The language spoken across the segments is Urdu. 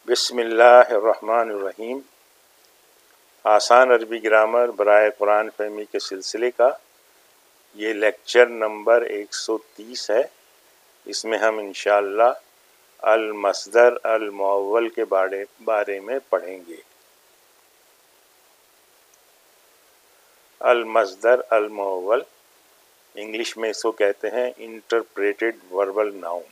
بسم اللہ الرحمن الرحیم۔ آسان عربی گرامر برائے قرآن فہمی کے سلسلے کا یہ لیکچر نمبر 130 ہے۔ اس میں ہم انشاءاللہ المصدر المؤول کے بارے میں پڑھیں گے۔ المصدر المؤول انگلش میں اس کو کہتے ہیں انٹرپریٹڈ وربل ناؤن،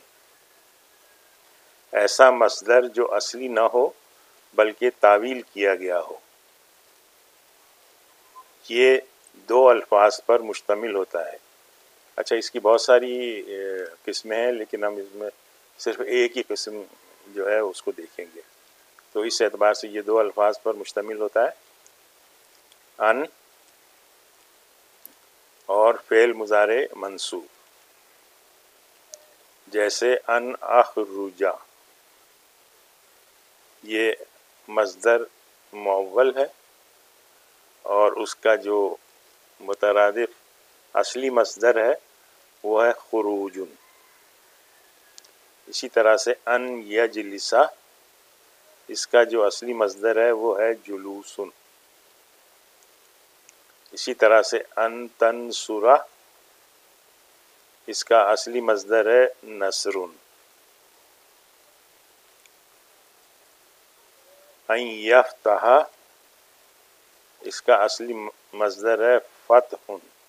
ایسا مصدر جو اصلی نہ ہو بلکہ تعویل کیا گیا ہو۔ یہ دو الفاظ پر مشتمل ہوتا ہے۔ اچھا، اس کی بہت ساری قسمیں ہیں، لیکن ہم اس میں صرف ایک ہی قسم جو ہے اس کو دیکھیں گے۔ تو اس اعتبار سے یہ دو الفاظ پر مشتمل ہوتا ہے، ان اور فعل مضارع منصوب، جیسے ان اخرجا، یہ مصدر مؤول ہے اور اس کا جو مترادف اصلی مصدر ہے وہ ہے خروجن۔ اسی طرح سے ان یجلسا، اس کا جو اصلی مصدر ہے وہ ہے جلوسن۔ اسی طرح سے ان تنصرا، اس کا اصلی مصدر ہے نصرن۔ ان یفتح، اس کا اصلی مصدر ہے فتح۔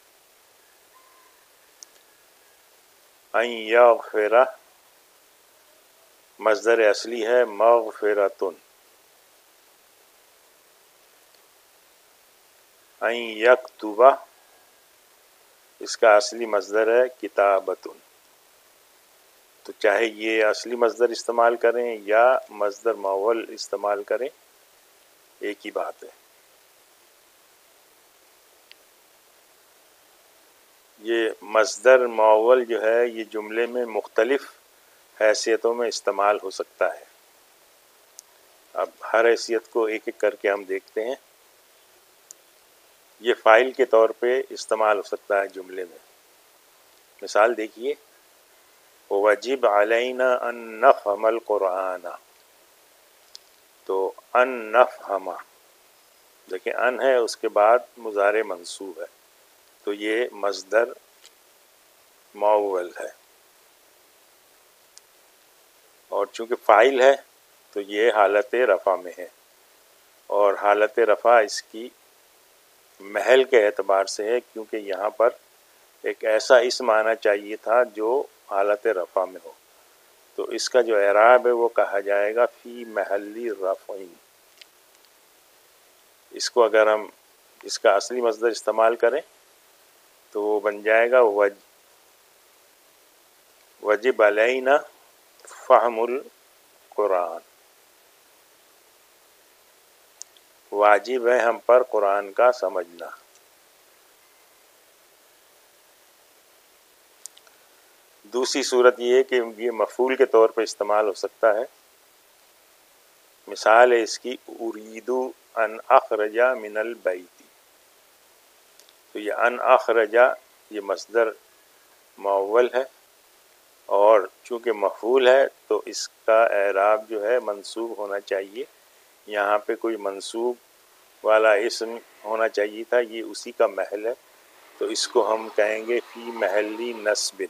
ان یغفر، مصدر اصلی ہے مغفرتن۔ ان یکتب، اس کا اصلی مصدر ہے کتابتن۔ تو چاہے یہ اصلی مصدر استعمال کریں یا مصدر مؤول استعمال کریں، ایک ہی بات ہے۔ یہ مصدر مؤول جو ہے یہ جملے میں مختلف حیثیتوں میں استعمال ہو سکتا ہے۔ اب ہر حیثیت کو ایک ایک کر کے ہم دیکھتے ہیں۔ یہ فاعل کے طور پہ استعمال ہو سکتا ہے جملے میں۔ مثال دیکھیے، وَوَجِبْ عَلَيْنَا أَن نَفْهَمَ الْقُرْآنَ، تو ان نفہم، دیکھیں ان ہے، اس کے بعد مضارع منصوب ہے، تو یہ مصدر مؤول ہے، اور چونکہ فاعل ہے تو یہ حالت رفع میں ہے، اور حالت رفع اس کی محل کے اعتبار سے ہے، کیونکہ یہاں پر ایک ایسا اسم آنا چاہیے تھا جو حالت رفع میں ہو، تو اس کا جو اعراب ہے وہ کہا جائے گا فی محل رفع۔ اس کو اگر ہم اس کا اصلی مصدر استعمال کریں تو وہ بن جائے گا وجب علینا فہم القرآن، واجب ہے ہم پر قرآن کا سمجھنا۔ دوسری صورت یہ ہے کہ یہ مفعول کے طور پہ استعمال ہو سکتا ہے۔ مثال ہے اس کی، اریدو ان اخرجا من البیت، تو یہ ان اخرجا یہ مصدر مؤول ہے، اور چونکہ مفعول ہے تو اس کا اعراب جو ہے منصوب ہونا چاہیے۔ یہاں پہ کوئی منصوب والا اسم ہونا چاہیے تھا، یہ اسی کا محل ہے، تو اس کو ہم کہیں گے فی محلی نصب،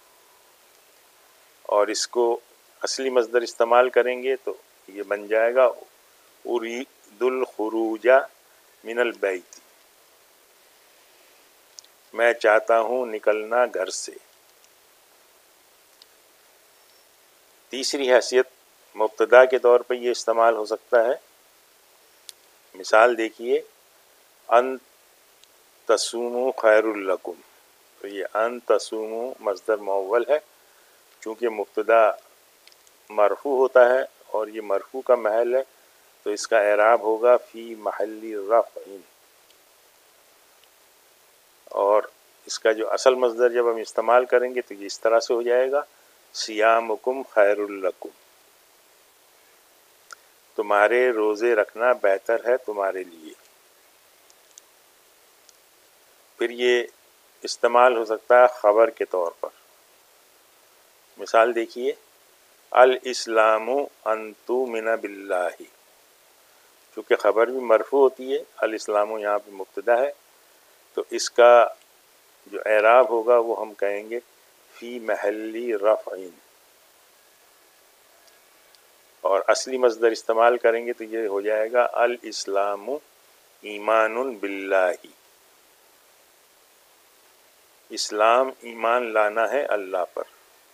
اور اس کو اصلی مصدر استعمال کریں گے تو یہ بن جائے گا ارید الخروج من البیت، میں چاہتا ہوں نکلنا گھر سے۔ تیسری حیثیت مبتدا کے طور پہ یہ استعمال ہو سکتا ہے۔ مثال دیکھیے، ان تصوموا خیر لکم، تو یہ ان تصوموا مصدر مؤول ہے، چونکہ مبتدا مرفوع ہوتا ہے اور یہ مرفوع کا محل ہے، تو اس کا اعراب ہوگا فی محل رفع، اور اس کا جو اصل مصدر جب ہم استعمال کریں گے تو یہ اس طرح سے ہو جائے گا صیامکم خیر لکم، تمہارے روزے رکھنا بہتر ہے تمہارے لیے۔ پھر یہ استعمال ہو سکتا ہے خبر کے طور پر۔ مثال دیکھیے، الاسلام ان تؤمن باللہ، چونکہ خبر بھی مرفوع ہوتی ہے، الاسلام یہاں پہ مبتدا ہے، تو اس کا جو اعراب ہوگا وہ ہم کہیں گے فی محل رفع، اور اصلی مصدر استعمال کریں گے تو یہ ہو جائے گا الاسلام ایمان باللہ، اسلام ایمان لانا ہے اللہ پر۔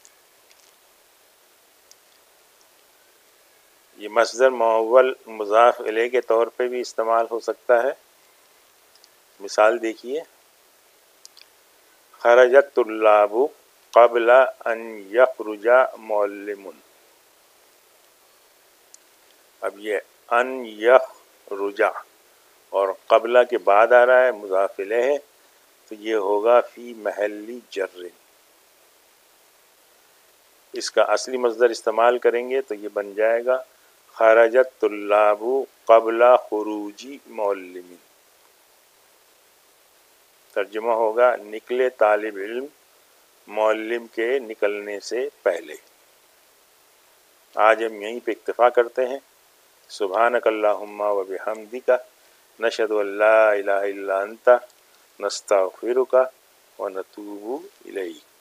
یہ مصدر معول مضاف الیہ کے طور پہ بھی استعمال ہو سکتا ہے۔ مثال دیکھیے، خرج الطلاب قبل ان یخرج معلم، اب یہ ان یخرج اور قبلہ کے بعد آ رہا ہے، مضاف الیہ ہے، تو یہ ہوگا فی محل جر، اس کا اصلی مصدر استعمال کریں گے تو یہ بن جائے گا خرج الطلاب قبل خروج معلم، ترجمہ ہوگا نکلے طالب علم معلم کے نکلنے سے پہلے۔ آج ہم یہیں پہ اکتفا کرتے ہیں۔ سبحانک اللہم و بحمدک، نشہد ان لا الہ الا انت، نستغفرک و نتوب الیک۔